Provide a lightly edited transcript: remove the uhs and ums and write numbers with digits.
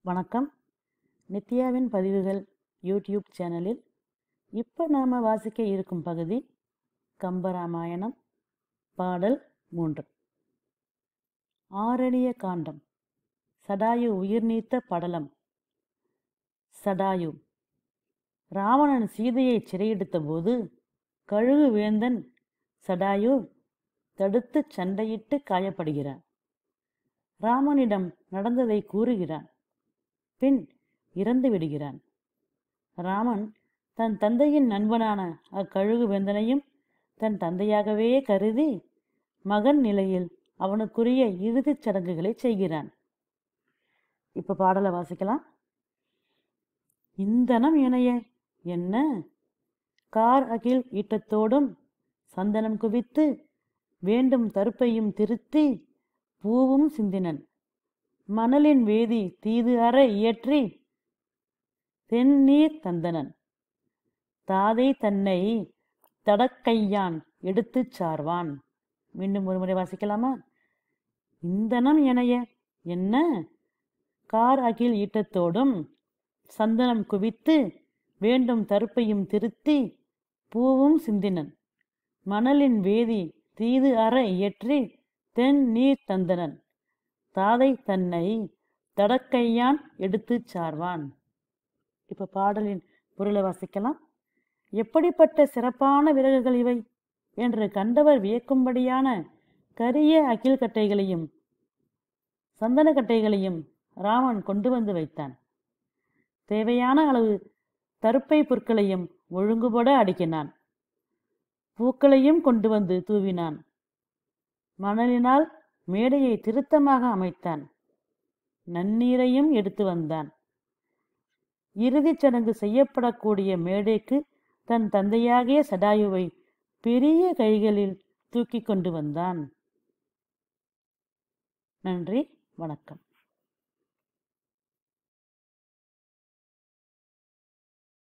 வணக்கம். நித்யாவின் பதிவுகள் யூடியூப் சேனலில் இப்போ நாம் வாசிக்க இருக்கும் பகுதி கம்பராமாயணம் பாடல் 3. ஆரணிய காண்டம். சடாயு உயிர் நீத்த படலம். சடாயு ராவணன் சீதையை சிறையெடுத்த போது கழுகு வேந்தன் சடாயு தடுத்து சண்டையிட்டு காயப்படுகிறான். ராமனிடம் நடந்ததை கூறுகிறான். பின் இறந்து விடுகிறான். ராமன் தன் தந்தையின் நண்பனான அக்கழுகு வேந்தனையும் தன் தந்தையாகவே கருதி மகன் நிலையில் அவனுக்குரிய இறுதிச் சடங்குகளை செய்கிறான். இப்ப பாடலை வாசிக்கலாம். இந்தனம் இணைய என்ன கார் அகில் ஈட்டத்தோடும் சந்தனம் குவித்து வேண்டும் தருப்பையும் திருத்தி பூவும் சிந்தினன் மணலின் வேதி தீது அற இயற்றி தென்னீர் தந்தனன் தாதை தன்னை தடக்கையான் எடுத்துச் சார்வான். மீண்டும் ஒரு முறை வாசிக்கலாமா? இந்தனம் எனைய என்ன கார் அகில் ஈட்டத்தோடும் சந்தனம் குவித்து வேண்டும் தருப்பையும் திருத்தி பூவும் சிந்தினன் மணலின் வேதி தீது அற இயற்றி தென் நீர் தந்தனன் தாதை தன்னை தடக்கையான் எடுத்துச் சார்வான். இப்ப பாடலின் பொருளை வாசிக்கலாம். எப்படிப்பட்ட சிறப்பான விறகுகள் இவை என்று கண்டவர் வியக்கும்படியான கரிய அகில் கட்டைகளையும் சந்தன கட்டைகளையும் ராமன் கொண்டு வந்து வைத்தான். தேவையான அளவு தருப்பை புற்களையும் ஒழுங்குபட அடுக்கினான். பூக்களையும் கொண்டு வந்து தூவினான். மணலினால் மேடையை திருத்தமாக அமைத்தான். நன்னீரையும் எடுத்து வந்தான். இறுதிச் சடங்கு செய்யப்படக்கூடிய மேடைக்கு தன் தந்தையாகிய சடாயுவை பெரிய கைகளில் தூக்கி கொண்டு வந்தான். நன்றி, வணக்கம்.